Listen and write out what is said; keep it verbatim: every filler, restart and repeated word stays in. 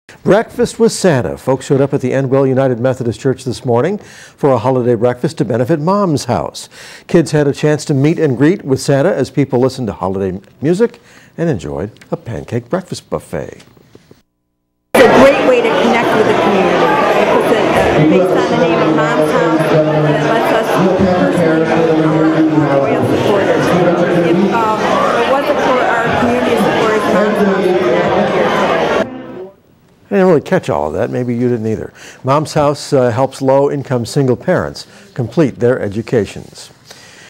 Breakfast with Santa. Folks showed up at the Endwell United Methodist Church this morning for a holiday breakfast to benefit Mom's House. Kids had a chance to meet and greet with Santa as people listened to holiday music and enjoyed a pancake breakfast buffet. It's a great way to connect with the community. It puts it uh, based on the name of Mom's House, and it lets us personally uh, loyal supporters. If um, it wasn't for our community supporters, Mom's House would not be here today. I didn't really catch all of that. Maybe you didn't either. Mom's House uh, helps low-income single parents complete their educations.